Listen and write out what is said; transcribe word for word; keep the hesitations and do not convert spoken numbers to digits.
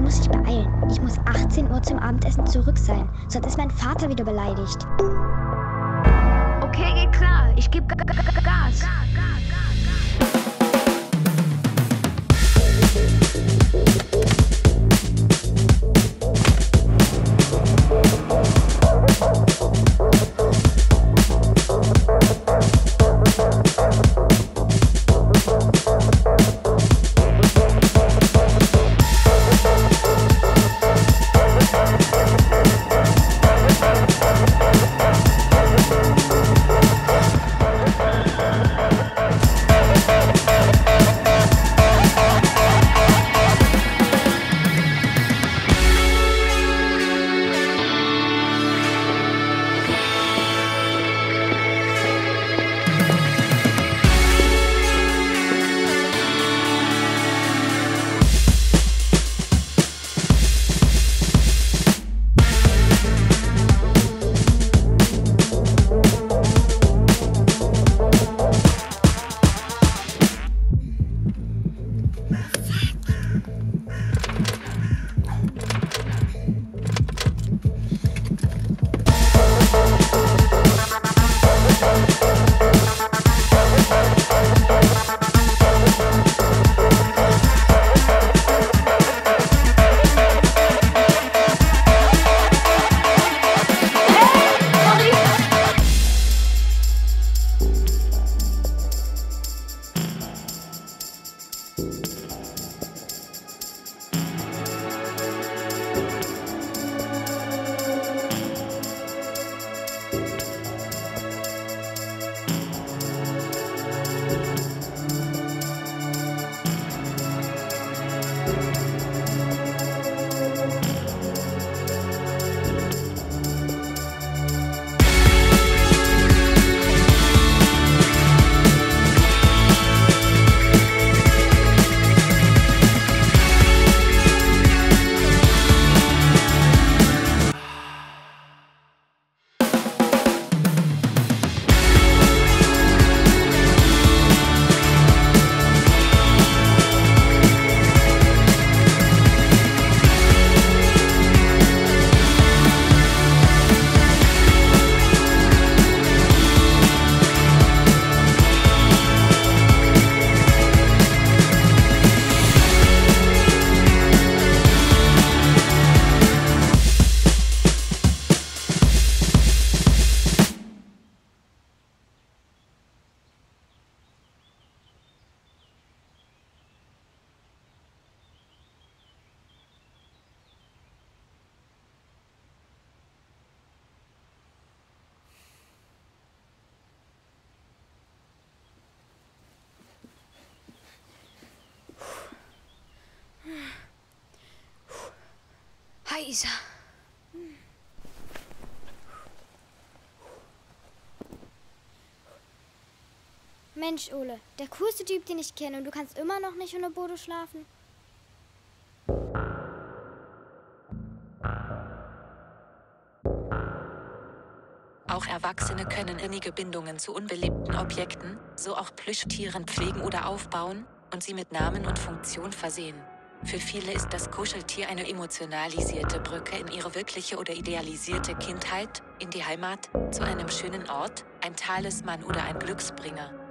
muss dich beeilen. Ich muss achtzehn Uhr zum Abendessen zurück sein, sonst ist mein Vater wieder beleidigt. Okay, geht klar. Ich gebe Gas. Hi, Isa. Mensch, Ole, der coolste Typ, den ich kenne, und du kannst immer noch nicht ohne Bodo schlafen? Auch Erwachsene können innige Bindungen zu unbeliebten Objekten, so auch Plüschtieren pflegen oder aufbauen und sie mit Namen und Funktion versehen. Für viele ist das Kuscheltier eine emotionalisierte Brücke in ihre wirkliche oder idealisierte Kindheit, in die Heimat, zu einem schönen Ort, ein Talisman oder ein Glücksbringer.